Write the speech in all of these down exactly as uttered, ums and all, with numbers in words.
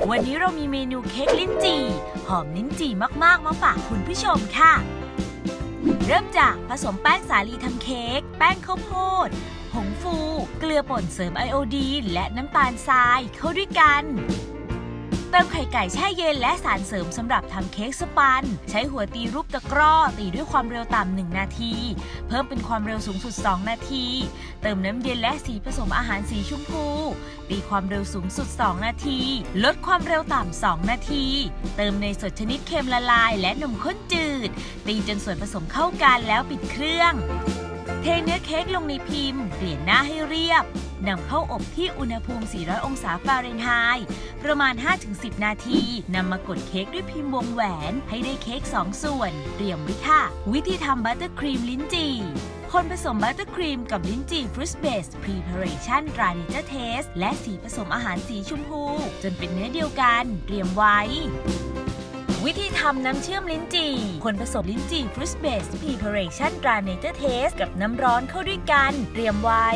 วันนี้เรามีเมนูเค้กลิ้นจี่หอมลิ้นจี่มากๆมาฝากคุณผู้ชมค่ะเริ่มจากผสมแป้งสาลีทำเค้กแป้งข้าวโพดผงฟูเกลือป่นเสริมไอโอดีนและน้ำตาลทรายเข้าด้วยกันเติมไข่ไก่แช่เย็นและสารเสริมสำหรับทำเค้กสปันใช้หัวตีรูปตะกร้อตีด้วยความเร็วต่ำหนึ่งนาทีเพิ่มเป็นความเร็วสูงสุดสองนาทีเติมน้ำเย็นและสีผสมอาหารสีชมพูตีความเร็วสูงสุดสองนาทีลดความเร็วต่ำสองนาทีเติมเนยสดชนิดเค็มละลายและนมข้นจืดตีจนส่วนผสมเข้ากันแล้วปิดเครื่องเทเนื้อเค้กลงในพิมพ์เปลี่ยนหน้าให้เรียบนำเข้าอบที่อุณหภูมิสี่ร้อยองศาฟาเรนไฮต์ประมาณ ห้าถึงสิบ นาทีนำมากดเค้กด้วยพิมพ์วงแหวนให้ได้เค้กสองส่วนเตรียมไว้ค่ะวิธีทำบัตเตอร์ครีมลิ้นจี่คนผสมบัตเตอร์ครีมกับลิ้นจี่ฟรุตเบสพรีเพาเรชั่นตราเนเจอร์เทสและสีผสมอาหารสีชมพูจนเป็นเนื้อเดียวกันเตรียมไว้วิธีทำน้ำเชื่อมลิ้นจี่คนผสมลิ้นจี่ฟรุตเบสพรีเพาเรชั่นตราเนเจอร์เทสกับน้ำร้อนเข้าด้วยกันเตรียมไว้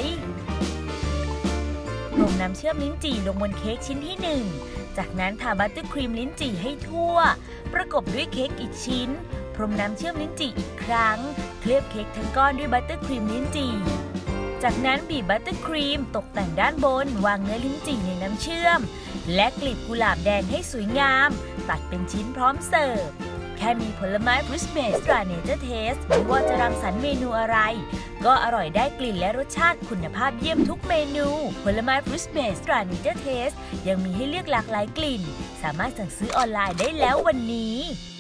พรมน้ำเชื่อมลิ้นจี่ลงบนเค้กชิ้นที่หนึ่งจากนั้นทาบัตเตอร์ครีมลิ้นจี่ให้ทั่วประกบด้วยเค้กอีกชิ้นพรมน้ำเชื่อมลิ้นจี่อีกครั้งเคลือบเค้กทั้งก้อนด้วยบัตเตอร์ครีมลิ้นจี่จากนั้นบีบบัตเตอร์ครีมตกแต่งด้านบนวางเนื้อลิ้นจี่ในน้ำเชื่อมและกลีบกุหลาบแดงให้สวยงามตัดเป็นชิ้นพร้อมเสิร์ฟแค่มีผลไม้ฟรุตเบสตราเนเจอร์เทสไม่ว่าจะรังสรรค์เมนูอะไรก็อร่อยได้กลิ่นและรสชาติคุณภาพเยี่ยมทุกเมนูผลไม้ฟรุตเบสตราเนเจอร์เทสยังมีให้เลือกหลากหลายกลิ่นสามารถสั่งซื้อออนไลน์ได้แล้ววันนี้